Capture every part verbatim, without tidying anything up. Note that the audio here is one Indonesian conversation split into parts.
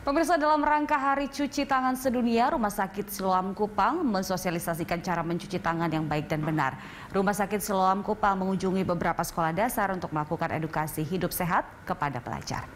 Pemirsa, dalam rangka Hari Cuci Tangan Sedunia, Rumah Sakit Siloam Kupang mensosialisasikan cara mencuci tangan yang baik dan benar. Rumah Sakit Siloam Kupang mengunjungi beberapa sekolah dasar untuk melakukan edukasi hidup sehat kepada pelajar.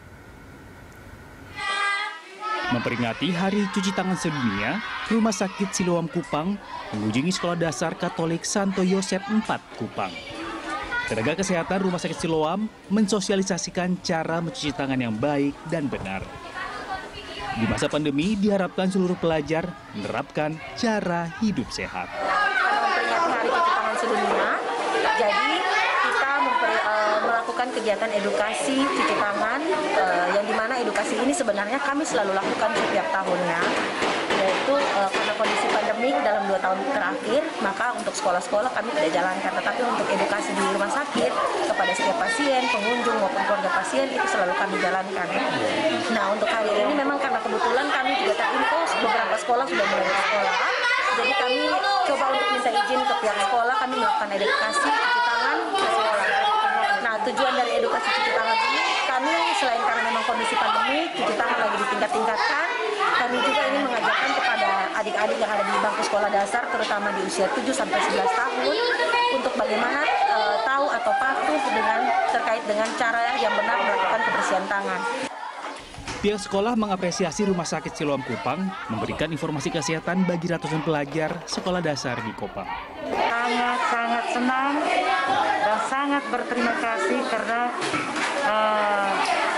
Memperingati Hari Cuci Tangan Sedunia, Rumah Sakit Siloam Kupang mengunjungi Sekolah Dasar Katolik Santo Yosep empat Kupang. Tenaga kesehatan Rumah Sakit Siloam mensosialisasikan cara mencuci tangan yang baik dan benar. Di masa pandemi, diharapkan seluruh pelajar menerapkan cara hidup sehat. Memperingati Hari Cuci Tangan Sedunia, jadi kita memperi, uh, melakukan kegiatan edukasi cuci tangan, uh, yang dimana edukasi ini sebenarnya kami selalu lakukan setiap tahunnya, yaitu uh, karena kondisi pandemik dalam dua tahun terakhir, maka untuk sekolah-sekolah kami tidak jalankan, tetapi untuk edukasi di rumah sakit kepada setiap pasien, pengunjung maupun keluarga pasien itu selalu kami jalankan. Nah, untuk hari ini memang karena kebetulan kami juga terinfo beberapa sekolah sudah mulai bersekolah, jadi kami coba untuk minta izin ke pihak sekolah, kami melakukan edukasi cuci tangan ke sekolah. Nah, tujuan dari edukasi cuci tangan ini, kami selain karena memang kondisi pandemi, cuci tangan lagi ditingkat-tingkatkan, kami juga ingin mengajarkan kepada adik-adik yang ada di bangku sekolah dasar, terutama di usia tujuh sampai sebelas tahun, untuk bagaimana e, tahu atau patuh dengan terkait dengan cara yang benar melakukan kebersihan tangan. Pihak sekolah mengapresiasi Rumah Sakit Siloam Kupang memberikan informasi kesehatan bagi ratusan pelajar sekolah dasar di Kupang. Sangat-sangat senang dan sangat berterima kasih karena uh,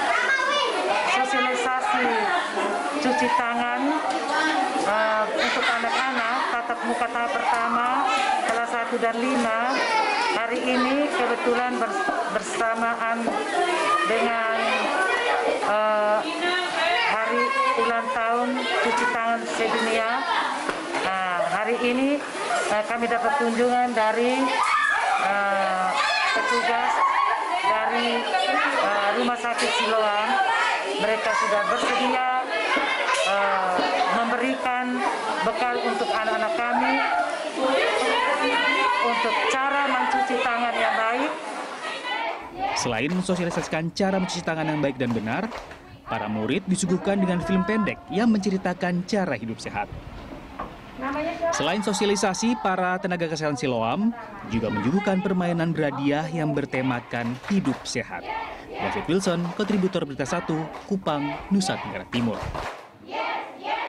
sosialisasi cuci tangan uh, untuk anak-anak tatap muka tahap pertama kelas satu dan lima hari ini kebetulan bersamaan dengan uh, hari ulang tahun cuci tangan sedunia. Nah, hari ini uh, kami dapat kunjungan dari uh, petugas dari uh, Rumah Sakit Siloam. Mereka sudah bersedia uh, memberikan bekal untuk anak-anak kami untuk cara mencuci tangan yang baik. Selain mensosialisasikan cara mencuci tangan yang baik dan benar, para murid disuguhkan dengan film pendek yang menceritakan cara hidup sehat. Selain sosialisasi, para tenaga kesehatan Siloam juga menyuguhkan permainan berhadiah yang bertemakan hidup sehat. David Wilson, kontributor Berita Satu, Kupang, Nusa Tenggara Timur.